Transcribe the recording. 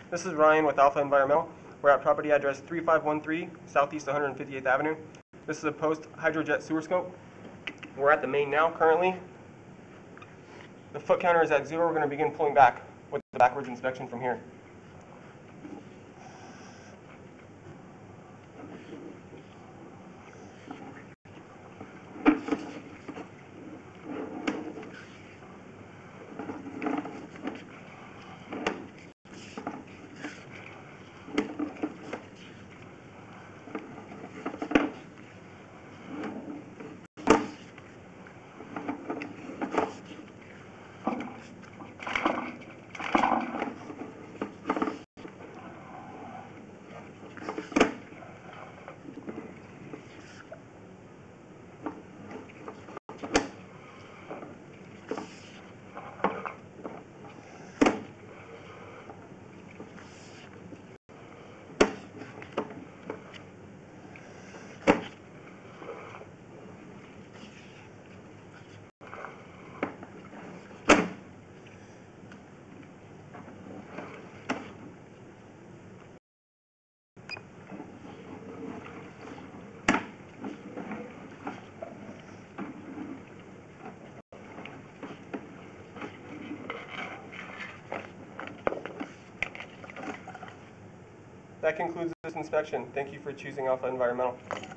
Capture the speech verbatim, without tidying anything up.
This is Ryan with Alpha Environmental. We're at property address three five one three Southeast one hundred fifty-eighth Avenue. This is a post-hydrojet sewer scope. We're at the main now currently. The foot counter is at zero. We're going to begin pulling back with the backwards inspection from here. That concludes this inspection. Thank you for choosing Alpha Environmental.